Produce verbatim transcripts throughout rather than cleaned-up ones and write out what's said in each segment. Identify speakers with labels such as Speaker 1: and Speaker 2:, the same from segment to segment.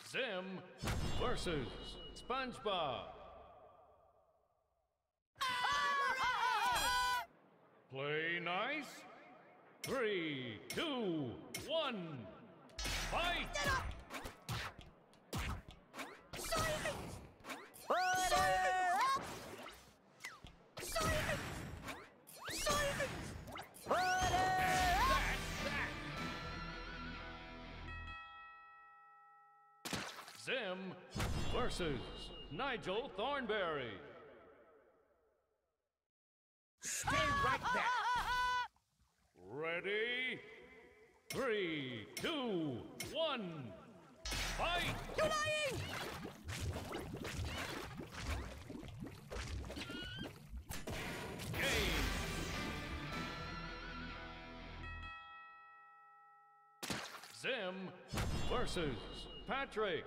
Speaker 1: Zim versus SpongeBob. Play nice. Three, two, one, fight! Zim versus Nigel Thornberry.
Speaker 2: Stay right there.
Speaker 1: Ready? Three, two, one, fight!
Speaker 3: You're lying!
Speaker 1: Game. Zim versus Patrick.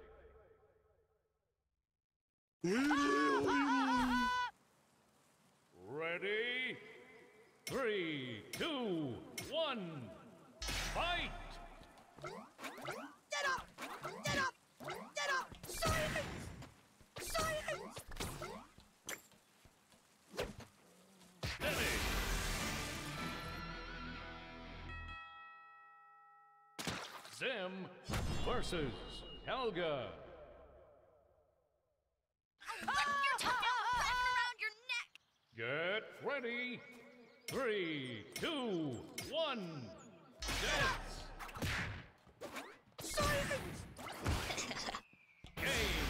Speaker 1: Ready? Three, two, one, fight!
Speaker 3: Get up! Get up! Get up! Silence! Silence!
Speaker 1: Finish! Zim versus Helga.
Speaker 4: Put your tongue wrapped around your neck!
Speaker 1: Get ready. Three, two, one, dance!
Speaker 3: Silence!
Speaker 1: Game!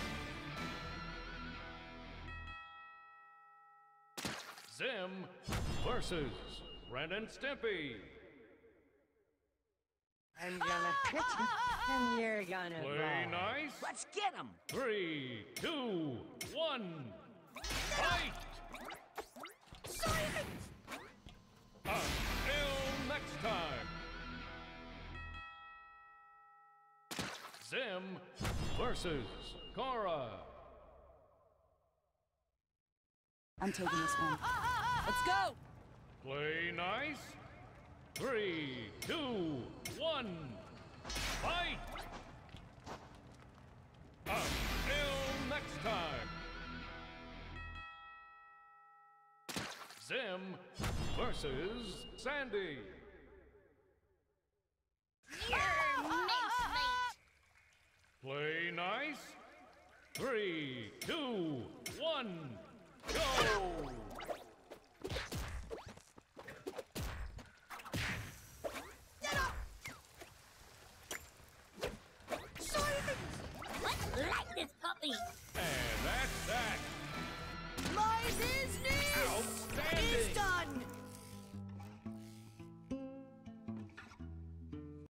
Speaker 1: Zim versus Ren and Stimpy.
Speaker 5: I'm gonna hit you, and you're gonna
Speaker 1: Play
Speaker 5: die.
Speaker 1: nice.
Speaker 2: Let's get him.
Speaker 1: Three, two, one, fight!
Speaker 3: Silence!
Speaker 1: Until next time. Zim versus Cora.
Speaker 6: I'm taking this one.
Speaker 3: Let's go!
Speaker 1: Play nice. Three, two, one, fight! Until next time. Zim versus Sandy.
Speaker 4: You're mincemeat!
Speaker 1: Play nice. Three, two, one, go!
Speaker 3: Get up! Silence!
Speaker 4: Let's light this puppy!
Speaker 1: And that's that.